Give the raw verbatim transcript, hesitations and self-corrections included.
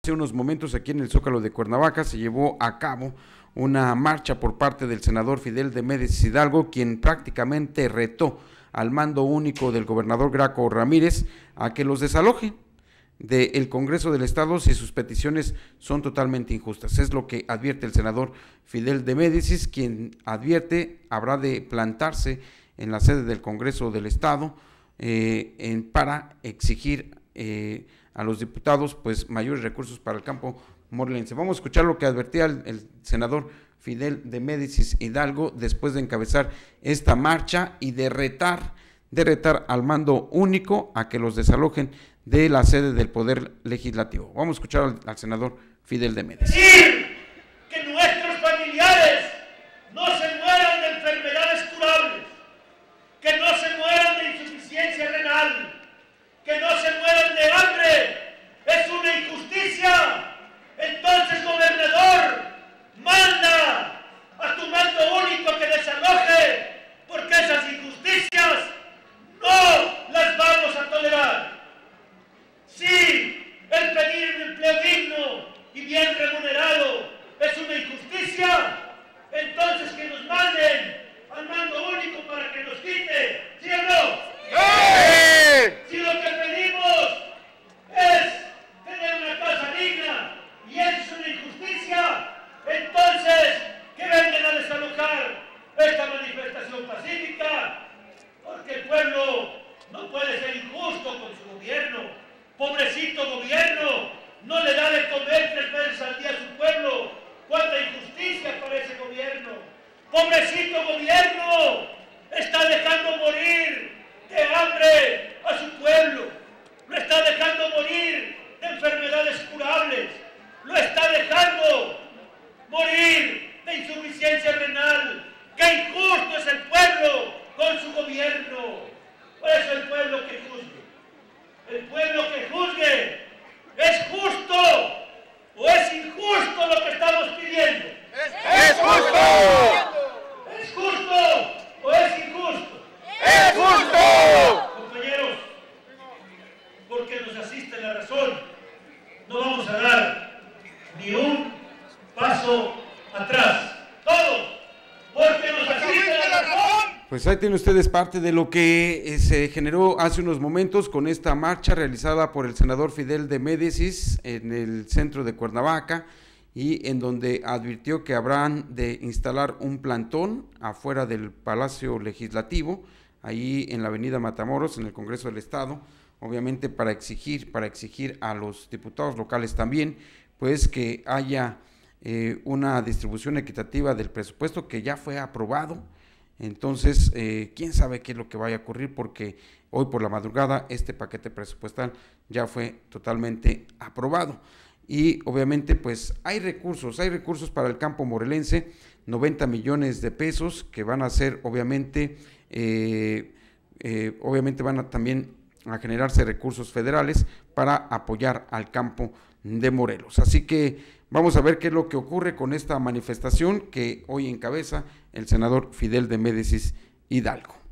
Hace unos momentos aquí en el Zócalo de Cuernavaca se llevó a cabo una marcha por parte del senador Fidel de Médicis Hidalgo, quien prácticamente retó al mando único del gobernador Graco Ramírez a que los desalojen del Congreso del Estado si sus peticiones son totalmente injustas. Es lo que advierte el senador Fidel de Médicis, quien advierte habrá de plantarse en la sede del Congreso del Estado eh, en, para exigir eh, a los diputados pues mayores recursos para el campo morelense. Vamos a escuchar lo que advertía el, el senador Fidel de Médicis Hidalgo después de encabezar esta marcha y de retar, de retar al mando único a que los desalojen de la sede del Poder Legislativo. Vamos a escuchar al, al senador Fidel de Médicis. Decir que nuestros familiares no se mueran de enfermedades curables, que no se mueran de insuficiencia renal, que no se mueran de hambre, es una injusticia. Entonces, gobernador, manda a tu mando único que desaloje, porque esas injusticias no las vamos a tolerar. Si el pedir un empleo digno y bien remunerado es una injusticia, entonces que nos manden al mando único para que nos quite, ¿sí o no? ¡Sí! Si lo que pedimos es tener una casa digna y eso es una injusticia, entonces que vengan a desalojar esta manifestación pacífica, porque el pueblo no puede ser injusto con su gobierno. Pobrecito gobierno, no le da de comer tres veces al día a su pueblo. ¡Cuánta injusticia para ese gobierno! Pobrecito gobierno, está dejando morir de hambre a su pueblo, lo está dejando morir de enfermedades curables, lo está dejando morir de insuficiencia renal. ¡Qué injusto es el pueblo con su gobierno! Por eso el pueblo que juzgue, el pueblo que juzgue, ¿es justo o es injusto lo que estamos pidiendo? ¡Es justo! ¿Es justo o es injusto? ¡Es justo! Compañeros, porque nos asiste la razón, no vamos a dar ni un paso atrás. Todos, porque nos asiste la razón. Pues ahí tienen ustedes parte de lo que eh, se generó hace unos momentos con esta marcha realizada por el senador Fidel de Médicis en el centro de Cuernavaca, y en donde advirtió que habrán de instalar un plantón afuera del Palacio Legislativo, ahí en la avenida Matamoros, en el Congreso del Estado, obviamente para exigir, para exigir a los diputados locales también, pues que haya eh, una distribución equitativa del presupuesto que ya fue aprobado. Entonces, eh, quién sabe qué es lo que vaya a ocurrir, porque hoy por la madrugada este paquete presupuestal ya fue totalmente aprobado. Y obviamente pues hay recursos, hay recursos para el campo morelense, noventa millones de pesos que van a ser obviamente, eh, eh, obviamente van a también a generarse recursos federales para apoyar al campo de Morelos. Así que vamos a ver qué es lo que ocurre con esta manifestación que hoy encabeza el senador Fidel de Médicis Hidalgo.